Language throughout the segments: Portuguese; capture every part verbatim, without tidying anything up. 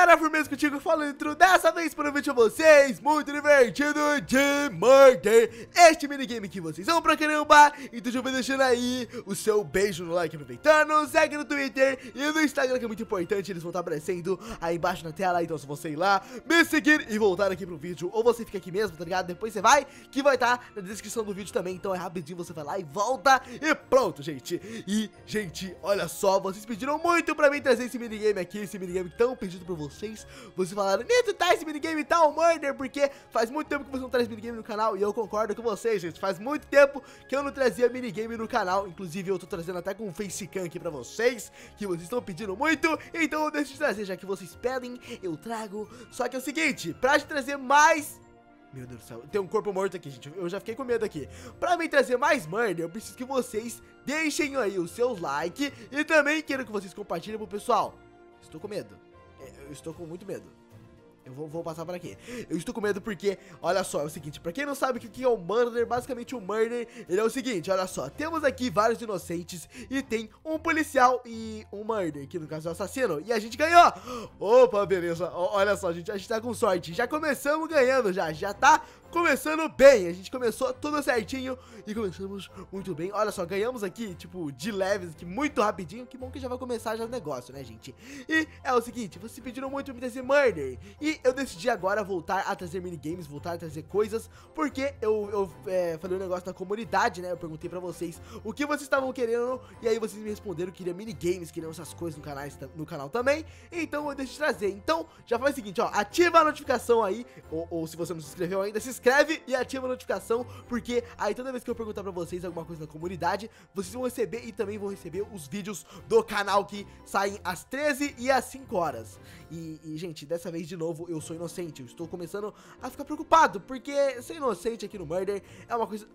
galera, firmeza contigo, falando dessa vez para um vídeo a vocês muito divertido de Murder. Este minigame que vocês vão pra caramba. Então já vai deixando aí o seu beijo no like aproveitando. Segue no Twitter e no Instagram, que é muito importante, eles vão estar aparecendo aí embaixo na tela. Então se você ir lá, me seguir e voltar aqui pro vídeo, ou você fica aqui mesmo, tá ligado? Depois você vai, que vai estar na descrição do vídeo também. Então é rapidinho, você vai lá e volta e pronto, gente. E, gente, olha só, vocês pediram muito pra mim trazer esse minigame aqui, esse minigame tão pedido por vocês. Vocês falaram, Nito, tá esse minigame tal, Murder, porque faz muito tempo que você não traz minigame no canal. E eu concordo com vocês, gente, faz muito tempo que eu não trazia minigame no canal. Inclusive eu tô trazendo até com um facecam aqui pra vocês, que vocês estão pedindo muito. Então eu deixo de trazer, já que vocês pedem, eu trago. Só que é o seguinte, pra te trazer mais... Meu Deus do céu, tem um corpo morto aqui, gente. Eu já fiquei com medo aqui. Pra mim trazer mais Murder, eu preciso que vocês deixem aí os seus likes. E também quero que vocês compartilhem pro pessoal. Estou com medo. Eu estou com muito medo. Eu vou, vou passar por aqui. Eu estou com medo porque, olha só, é o seguinte, pra quem não sabe o que é o Murder, basicamente o Murder, ele é o seguinte, olha só, temos aqui vários inocentes e tem um policial e um Murder, que no caso é o assassino, e a gente ganhou! Opa, beleza, olha só, gente, a gente tá com sorte, já começamos ganhando já, já tá começando bem, a gente começou tudo certinho e começamos muito bem, olha só, ganhamos aqui, tipo, de leves aqui, muito rapidinho, que bom que já vai começar já o negócio, né, gente? E é o seguinte, vocês pediram muito pra me trazer Murder, e eu decidi agora voltar a trazer minigames, voltar a trazer coisas, porque eu, eu é, falei um negócio na comunidade, né, eu perguntei pra vocês o que vocês estavam querendo, e aí vocês me responderam que queria minigames, queriam essas coisas no canal, no canal também, então eu decidi trazer. Então, já faz o seguinte, ó, ativa a notificação aí, ou, ou se você não se inscreveu ainda, se inscreve e ativa a notificação, porque aí toda vez que eu perguntar pra vocês alguma coisa na comunidade, vocês vão receber e também vão receber os vídeos do canal que saem às treze e às cinco horas. E, e, gente, dessa vez de novo, eu sou inocente, eu estou começando a ficar preocupado, porque ser inocente aqui no Murder é uma coisa...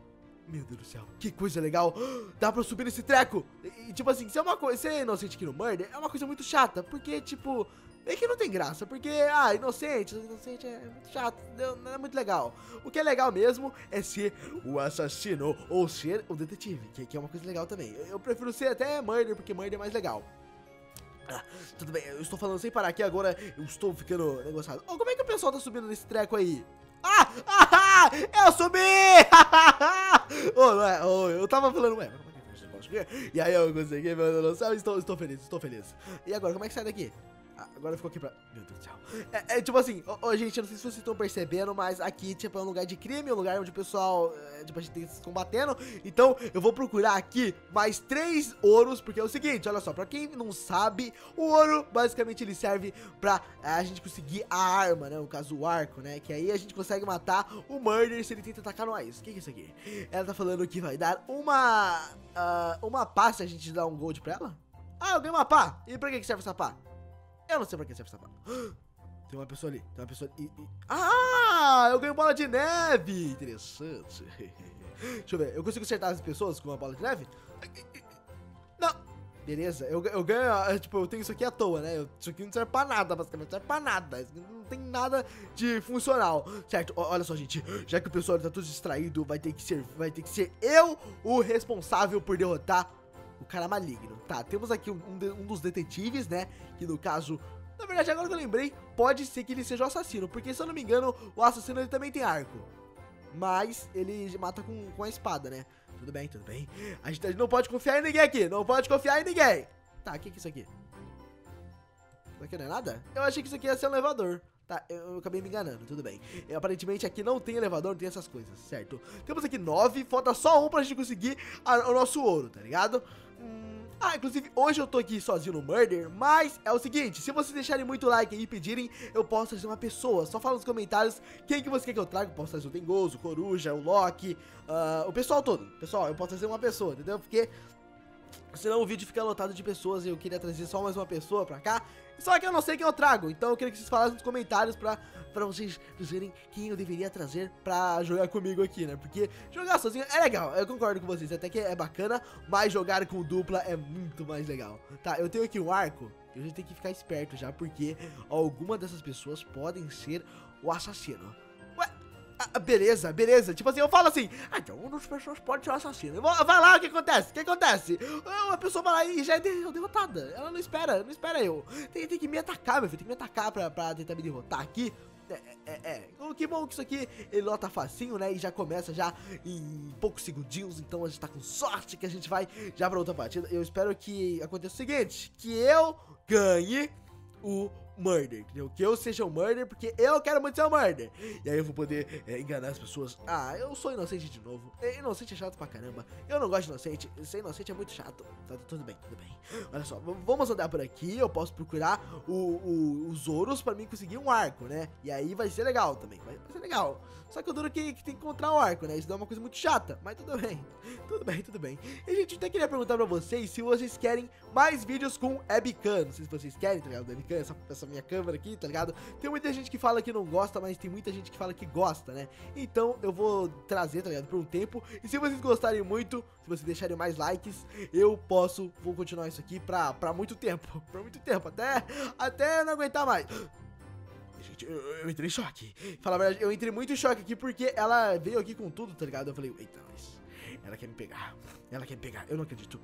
Meu Deus do céu, que coisa legal. Dá pra subir nesse treco. E, e tipo assim, ser, uma coisa, ser inocente aqui no Murder é uma coisa muito chata, porque, tipo... É que não tem graça, porque, ah, inocente, inocente é muito chato, não é muito legal. O que é legal mesmo é ser o assassino ou ser o detetive, que, que é uma coisa legal também. Eu prefiro ser até Murder, porque Murder é mais legal. Ah, tudo bem, eu estou falando sem parar aqui agora, eu estou ficando negociado. Oh, como é que o pessoal tá subindo nesse treco aí? Ah, ah, eu subi! Oh, não é, oh, eu tava falando, ué, como é que faz esse negócio aqui? E aí eu consegui, meu Deus do céu, estou, estou feliz, estou feliz. E agora, como é que sai daqui? Agora ficou aqui pra... Meu Deus do céu. É, é tipo assim, ó, ó, gente, eu não sei se vocês estão percebendo, mas aqui, tipo, é um lugar de crime, um lugar onde o pessoal, é, tipo, a gente tem que se combatendo. Então, eu vou procurar aqui mais três ouros, porque é o seguinte, olha só, pra quem não sabe, o ouro, basicamente, ele serve pra é, a gente conseguir a arma, né, no caso, o arco, né, que aí a gente consegue matar o Murder se ele tenta atacar nós. O que que é isso aqui? Ela tá falando que vai dar uma... Uh, uma pá se a gente dar um gold pra ela? Ah, eu ganhei uma pá. E pra que que serve essa pá? Eu não sei pra que serve essa pá. Tem uma pessoa ali, tem uma pessoa ali. E, e... Ah, eu ganho bola de neve. Interessante. Deixa eu ver, eu consigo acertar as pessoas com uma bola de neve? Não. Beleza, eu, eu ganho, tipo, eu tenho isso aqui à toa, né? Isso aqui não serve pra nada, basicamente, não serve pra nada. Isso não tem nada de funcional, certo? O, olha só, gente, já que o pessoal tá todo distraído, vai ter que ser, vai ter que ser eu o responsável por derrotar o cara maligno. Tá, temos aqui um, um, de, um dos detetives, né? Que no caso, na verdade, agora que eu lembrei, pode ser que ele seja o assassino. Porque se eu não me engano, o assassino ele também tem arco. Mas ele mata com, com a espada, né? Tudo bem, tudo bem. A gente, a gente não pode confiar em ninguém aqui. Não pode confiar em ninguém. Tá, o que que é isso aqui? Isso aqui não é nada? Eu achei que isso aqui ia ser um elevador. Tá, eu, eu acabei me enganando, tudo bem. Eu, aparentemente aqui não tem elevador, não tem essas coisas, certo? Temos aqui nove, falta só um pra gente conseguir a, o nosso ouro, tá ligado? Hum, ah, inclusive hoje eu tô aqui sozinho no Murder, mas é o seguinte, se vocês deixarem muito like aí e pedirem, eu posso trazer uma pessoa. Só fala nos comentários quem que você quer que eu traga. Eu posso trazer o Dengoso, o Coruja, o Loki, uh, o pessoal todo. Pessoal, eu posso trazer uma pessoa, entendeu? Porque... senão o vídeo fica lotado de pessoas e eu queria trazer só mais uma pessoa pra cá. Só que eu não sei quem eu trago, então eu queria que vocês falassem nos comentários pra, pra vocês dizerem quem eu deveria trazer pra jogar comigo aqui, né? Porque jogar sozinho é legal, eu concordo com vocês, até que é bacana, mas jogar com dupla é muito mais legal. Tá, eu tenho aqui um arco, eu já tenho que ficar esperto já, porque alguma dessas pessoas podem ser o assassino. Ué, Ah, beleza, beleza. Tipo assim, eu falo assim, ah, então um dos pessoas pode ser o assassino. Eu vou, vai lá, o que acontece? O que acontece? Uma pessoa vai lá e já é derrotada. Ela não espera, não espera eu. Tem, tem que me atacar, meu filho. Tem que me atacar pra, pra tentar me derrotar aqui. É, é, é. Que bom que isso aqui ele lota facinho, né? E já começa já em poucos segundinhos. Então a gente tá com sorte que a gente vai já pra outra partida. Eu espero que aconteça o seguinte, que eu ganhe o Murder, entendeu? Que eu seja o Murder, porque eu quero muito ser o Murder. E aí eu vou poder é, enganar as pessoas. Ah, eu sou inocente de novo. Inocente é chato pra caramba. Eu não gosto de inocente. Ser inocente é muito chato. Tá, tudo bem, tudo bem. Olha só, vamos andar por aqui. Eu posso procurar o, o, os ouros pra mim conseguir um arco, né? E aí vai ser legal também. Vai, vai ser legal. Só que o duro é que, que tem que encontrar o arco, né? Isso dá uma coisa muito chata. Mas tudo bem. Tudo bem, tudo bem. E, gente, até queria perguntar pra vocês se vocês querem mais vídeos com webcam. Não sei se vocês querem, tá ligado? Webcam, essa, essa minha câmera aqui, tá ligado? Tem muita gente que fala que não gosta, mas tem muita gente que fala que gosta, né? Então eu vou trazer, tá ligado? Por um tempo. E se vocês gostarem muito, se vocês deixarem mais likes, eu posso, vou continuar isso aqui pra, pra muito tempo. Pra muito tempo, até, até não aguentar mais. Gente, eu, eu entrei em choque. Fala a verdade, eu entrei muito em choque aqui porque ela veio aqui com tudo, tá ligado? Eu falei, eita, mas ela quer me pegar. Ela quer me pegar, eu não acredito.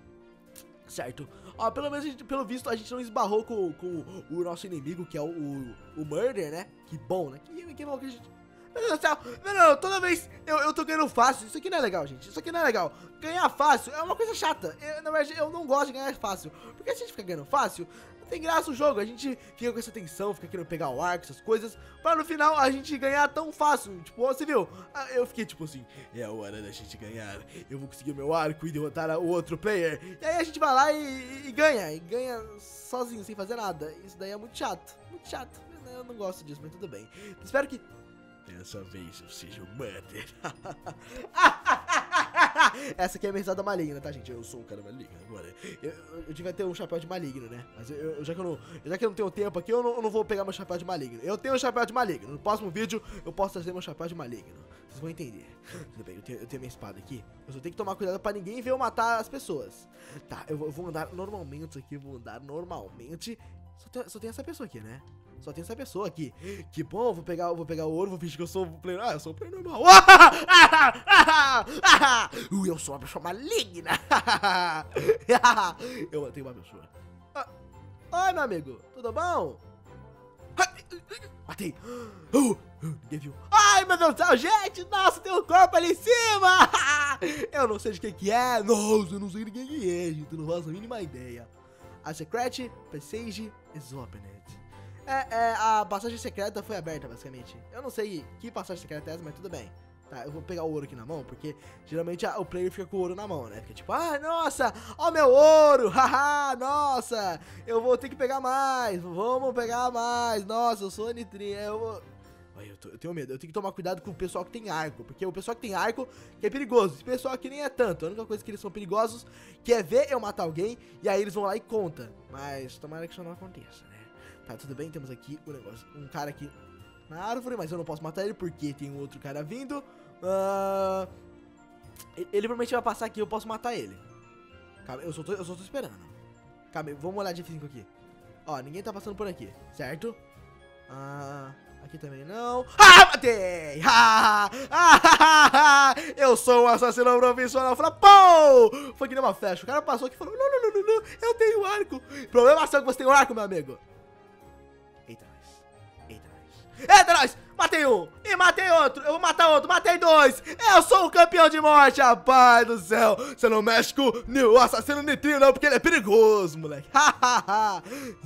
Certo. Ó, pelo menos, a gente, pelo visto, a gente não esbarrou com, com o nosso inimigo, que é o, o, o Murder, né? Que bom, né? Que, que bom que a gente... Meu Deus do céu. Não, não, toda vez eu, eu tô ganhando fácil. Isso aqui não é legal, gente. Isso aqui não é legal. Ganhar fácil é uma coisa chata. Eu, na verdade, eu não gosto de ganhar fácil. Porque se a gente fica ganhando fácil, não tem graça o jogo. A gente fica com essa tensão, fica querendo pegar o arco, essas coisas, pra no final a gente ganhar tão fácil. Tipo, você viu? Eu fiquei tipo assim, é a hora da gente ganhar. Eu vou conseguir o meu arco e derrotar o outro player. E aí a gente vai lá e, e ganha. E ganha sozinho, sem fazer nada. Isso daí é muito chato. Muito chato. Eu não gosto disso, mas tudo bem. Espero que... dessa vez eu seja o Murder. Essa aqui é a risada maligna, tá, gente? Eu sou um cara maligno agora. Eu, eu, eu devia ter um chapéu de maligno, né? Mas eu, eu, já, que eu não, já que eu não tenho tempo aqui, eu não, eu não vou pegar meu chapéu de maligno. Eu tenho um chapéu de maligno. No próximo vídeo, eu posso trazer meu chapéu de maligno. Vocês vão entender. Tudo bem, eu tenho, eu tenho minha espada aqui. Eu só tenho que tomar cuidado pra ninguém ver eu matar as pessoas. Tá, eu, eu vou andar normalmente aqui. Vou andar normalmente. Só tem, só tem essa pessoa aqui, né? Só tem essa pessoa aqui. Que bom, vou pegar, vou pegar o ouro, vou fingir que eu sou o player. Ah, eu sou o player normal. Uh, eu sou uma pessoa maligna. Eu matei uma pessoa. Ah, oi, meu amigo. Tudo bom? Matei. Uh, uh, ninguém viu. Ai, meu Deus do céu, gente. Nossa, tem um corpo ali em cima. Eu não sei de quem que é. Nossa, eu não sei de quem que é, gente. Eu não faço a mínima ideia. A Secret Passage is opened. É, é, a passagem secreta foi aberta, basicamente. Eu não sei que passagem secreta é essa, mas tudo bem. Tá, eu vou pegar o ouro aqui na mão, porque geralmente a, o player fica com o ouro na mão, né? Fica tipo, ah, nossa, ó meu ouro, haha, nossa, eu vou ter que pegar mais, vamos pegar mais, nossa, eu sou nitrinho, eu vou... Ai, eu, tô, eu tenho medo, eu tenho que tomar cuidado com o pessoal que tem arco, porque o pessoal que tem arco que é perigoso, esse pessoal aqui nem é tanto, a única coisa que eles são perigosos que é ver eu matar alguém, e aí eles vão lá e conta, mas tomara que isso não aconteça, né? Tá, tudo bem, temos aqui o negócio, um cara aqui na árvore, mas eu não posso matar ele porque tem um outro cara vindo. Uh, ele provavelmente vai passar aqui, eu posso matar ele. Calma, eu só tô, eu só tô esperando. Calma, vamos olhar de F cinco aqui. Ó, ninguém tá passando por aqui, certo? Ah, aqui também não. Ah, matei! Ah, ah, ah, eu sou um assassino profissional. Fala, pô! Foi que nem uma flecha. O cara passou aqui e falou, não, não, não, não, não, eu tenho arco. Problema seu que você tem um arco, meu amigo. Eita, nós. Eita, nós. Eita, nós. Matei um. E matei outro. Eu vou matar outro. Matei dois. Eu sou o campeão de morte, rapaz do céu. Você não mexe com o assassino nitrinho, não, porque ele é perigoso, moleque. Hahaha.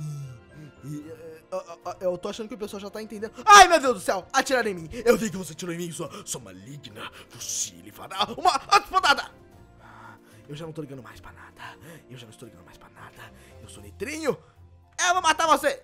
Eu tô achando que o pessoal já tá entendendo. Ai, meu Deus do céu. Atiraram em mim. Eu vi que você atirou em mim, sua, sua maligna. Você lhe fará uma espadada. Eu já não tô ligando mais pra nada. Eu já não estou ligando mais pra nada. Eu sou nitrinho. Eu vou matar você.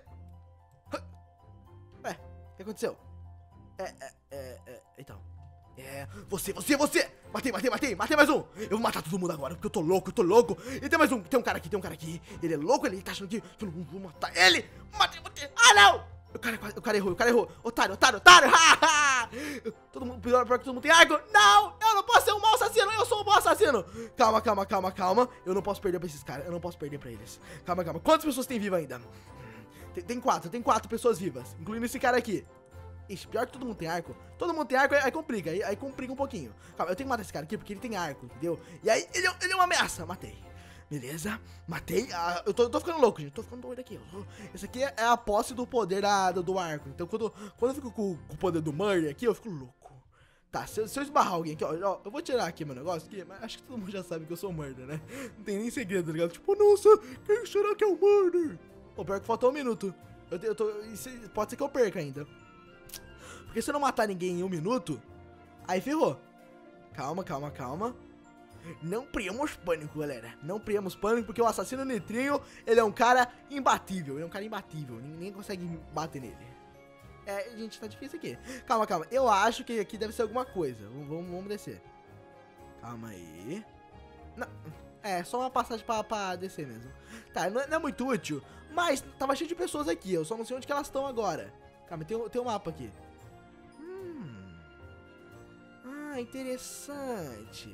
Ué, o que aconteceu? É, é, é, é, então. É, você, você, você! Matei, matei, matei, matei mais um! Eu vou matar todo mundo agora, porque eu tô louco, eu tô louco! E tem mais um, tem um cara aqui, tem um cara aqui. Ele é louco, ele tá achando que eu não vou matar ele! Matei, matei! Ah, não! O cara, o cara errou, o cara errou! Otário, otário, otário! Todo mundo, pior, pior que todo mundo tem arco! Não! Eu não posso ser um mau assassino, eu sou um bom assassino! Calma, calma, calma, calma. Eu não posso perder pra esses caras, eu não posso perder pra eles. Calma, calma. Quantas pessoas tem viva ainda? Tem, tem quatro, tem quatro pessoas vivas, incluindo esse cara aqui. Ixi, pior que todo mundo tem arco. Todo mundo tem arco, aí, aí complica, aí, aí complica um pouquinho. Calma, eu tenho que matar esse cara aqui porque ele tem arco, entendeu? E aí, ele, é- ele é uma ameaça. Matei. Beleza, matei. Ah, eu, tô, eu tô ficando louco, gente. Tô ficando doido aqui. Eu, esse aqui é a posse do poder da, do, do arco. Então, quando, quando eu fico com, com o poder do Murder aqui, eu fico louco. Tá, se eu, se eu esbarrar alguém aqui, ó, ó, eu vou tirar aqui meu negócio aqui, mas acho que todo mundo já sabe que eu sou o Murder, né? Não tem nem segredo, tá ligado? Tipo, nossa, quem será que é o Murder? Pô, pior que faltou um minuto. Eu, eu tô, isso, pode ser que eu perca ainda. Porque se eu não matar ninguém em um minuto, aí ferrou. Calma, calma, calma. Não criamos pânico, galera. Não criamos pânico, porque o assassino Nitrinho, ele é um cara imbatível. Ele é um cara imbatível. Ninguém consegue bater nele. É, gente, tá difícil aqui. Calma, calma. Eu acho que aqui deve ser alguma coisa. Vamos, vamos, vamos descer. Calma aí. Não, é, só uma passagem pra, pra descer mesmo. Tá, não é, não é muito útil, mas tava cheio de pessoas aqui. Eu só não sei onde que elas estão agora. Calma, tem, tem um mapa aqui. Hum. Ah, interessante.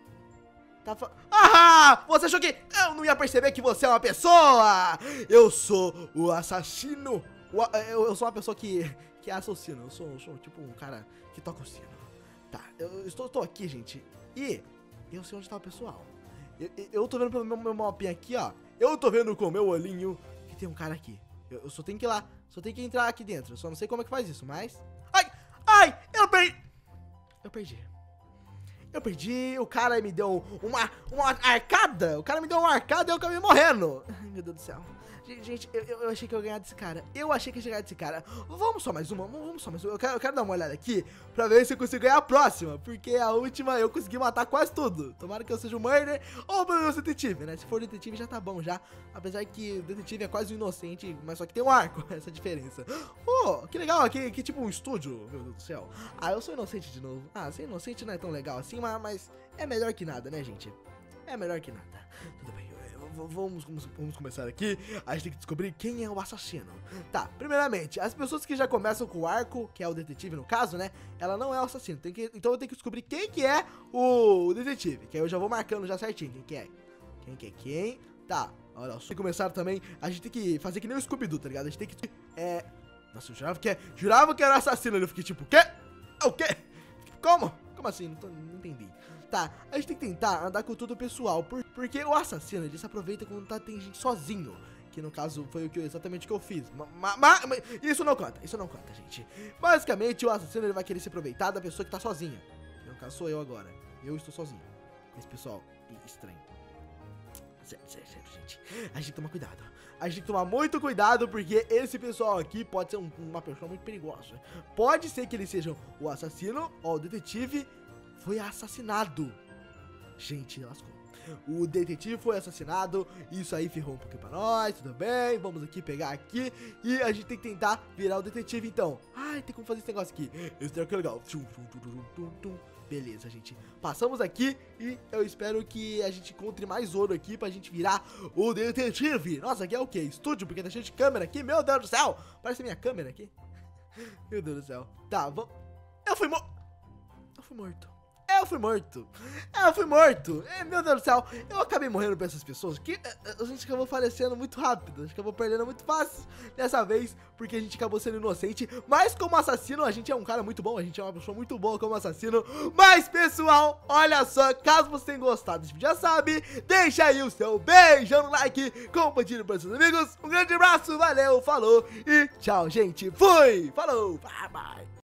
Tá fa... Ah! Você achou que eu não ia perceber que você é uma pessoa? Eu sou o assassino. O, eu, eu sou uma pessoa que, que é assassino. Eu sou, eu sou tipo um cara que toca o sino. Tá, eu estou, estou aqui, gente. E eu sei onde tá o pessoal. Eu, eu tô vendo pelo meu, meu mapinha aqui, ó. Eu tô vendo com o meu olhinho que tem um cara aqui. Eu, eu só tenho que ir lá. Só tenho que entrar aqui dentro. Eu só não sei como é que faz isso, mas... Ai! Ai! Eu perdi! Eu perdi. Eu perdi, o cara me deu uma, uma arcada, o cara me deu uma arcada e eu acabei morrendo. Ai, meu Deus do céu. Gente, eu, eu achei que eu ia ganhar desse cara. Eu achei que eu ia ganhar desse cara. Vamos só mais uma, vamos só mais uma. Eu quero, eu quero dar uma olhada aqui pra ver se eu consigo ganhar a próxima. Porque a última eu consegui matar quase tudo. Tomara que eu seja o Murder ou o detetive, né? Se for detetive já tá bom já. Apesar que o detetive é quase um inocente, mas só que tem um arco, essa é a diferença. Oh, que legal, aqui, aqui tipo um estúdio, meu Deus do céu. Ah, eu sou inocente de novo. Ah, ser inocente não é tão legal assim, mas, mas é melhor que nada, né, gente? É melhor que nada. Tudo bem. Vamos, vamos, vamos começar aqui. A gente tem que descobrir quem é o assassino. Tá, primeiramente, as pessoas que já começam com o arco, que é o detetive no caso, né? Ela não é o assassino, tem que, então eu tenho que descobrir quem que é o detetive. Que aí eu já vou marcando já certinho quem que é. Quem que é quem? Tá, olha só. Pra começar também, a gente tem que fazer que nem o Scooby-Doo, tá ligado? A gente tem que... É... Nossa, eu jurava que, é, jurava que era assassino. Eu fiquei tipo, o quê? O quê? Como? Como assim? Não, tô, não entendi. Tá, a gente tem que tentar andar com tudo pessoal, por, porque o assassino, ele se aproveita quando tá, tem gente sozinho. Que no caso foi o que, exatamente o que eu fiz. Ma, ma, ma, isso não conta, isso não conta, gente. Basicamente, o assassino ele vai querer se aproveitar da pessoa que tá sozinha. Que no caso sou eu agora. Eu estou sozinho. Esse pessoal, estranho. Sério, sério, sério, gente. A gente tem que tomar cuidado. A gente tem que tomar muito cuidado, porque esse pessoal aqui pode ser um, uma pessoa muito perigosa. Pode ser que eles sejam o assassino ou o detetive foi assassinado. Gente, lascou. O detetive foi assassinado. Isso aí ferrou um pouquinho pra nós. Tudo bem, vamos aqui pegar aqui. E a gente tem que tentar virar o detetive então. Ai, tem como fazer esse negócio aqui. Esse aqui é legal. Beleza, gente. Passamos aqui e eu espero que a gente encontre mais ouro aqui pra gente virar o detetive. Nossa, aqui é o que? Estúdio, porque tá cheio de câmera aqui. Meu Deus do céu. Parece a minha câmera aqui. Meu Deus do céu. Tá, vamos... Eu fui morto. Eu fui morto. Eu fui morto. Eu fui morto. É, meu Deus do céu. Eu acabei morrendo pra essas pessoas. Que a gente acabou falecendo muito rápido. A gente acabou perdendo muito fácil dessa vez. Porque a gente acabou sendo inocente. Mas como assassino, a gente é um cara muito bom. A gente é uma pessoa muito boa como assassino. Mas, pessoal, olha só. Caso você tenha gostado desse vídeo, já sabe. Deixa aí o seu beijão no like. Compartilhe para seus amigos. Um grande abraço. Valeu. Falou. E tchau, gente. Fui. Falou. Bye, bye.